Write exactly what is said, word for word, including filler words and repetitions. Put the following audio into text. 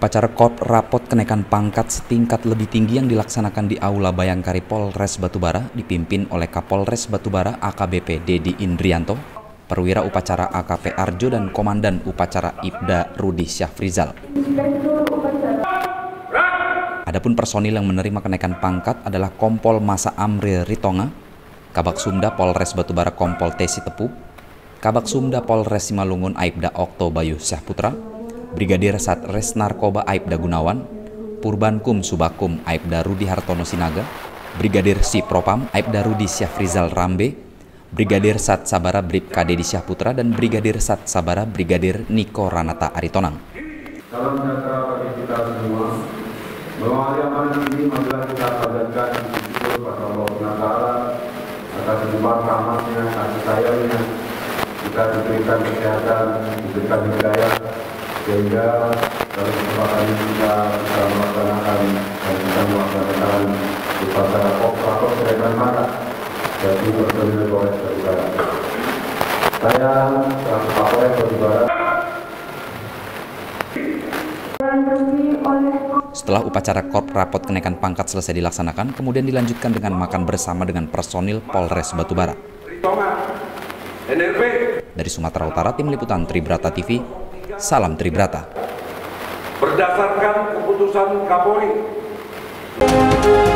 Upacara Korp Rapot kenaikan pangkat setingkat lebih tinggi yang dilaksanakan di Aula Bayangkari Polres Batubara dipimpin oleh Kapolres Batubara A K B P Dedi Indrianto, Perwira Upacara A K P Arjo dan Komandan Upacara Ibda Rudi Syafrizal. Adapun personil yang menerima kenaikan pangkat adalah Kompol Masa Amril Ritonga, Kabak Sumda Polres Batubara Kompol Tesi Tepu, Kabak Sumda Polres Simalungun Aibda Okto Bayu Syahputra, Brigadir Satres Narkoba Aibda Gunawan, Purbankum Subakum Aibda Rudi Hartono Sinaga, Brigadir Si Propam Aibda Rudi Syafrizal Rambe, Brigadir Sat Sabara Bribka Dedi Syahputra, dan Brigadir Sat Sabara Brigadir Niko Ranata Aritonang. Salam sejahtera bagi kita semua. Mengawali amanah ini, marilah kita panjatkan syukur pada Allah Subhanahu wa Ta'ala atas limpah rahmatnya, kasih sayangnya. Kita diberikan kesehatan, diberikan hidayah, sehingga dalam kesempatan ini kita bisa melaksanakan dan bisa melaksanakan upacara Korp Rapot kenaikan pangkat bagi personil Polres Batubara. Saya selaku Kapolres Batubara. Setelah upacara Korp Rapot kenaikan pangkat selesai dilaksanakan, kemudian dilanjutkan dengan makan bersama dengan personil Polres Batubara. Dari Sumatera Utara, Tim Liputan Tribrata T V, salam Tribrata. Berdasarkan keputusan Kapolri.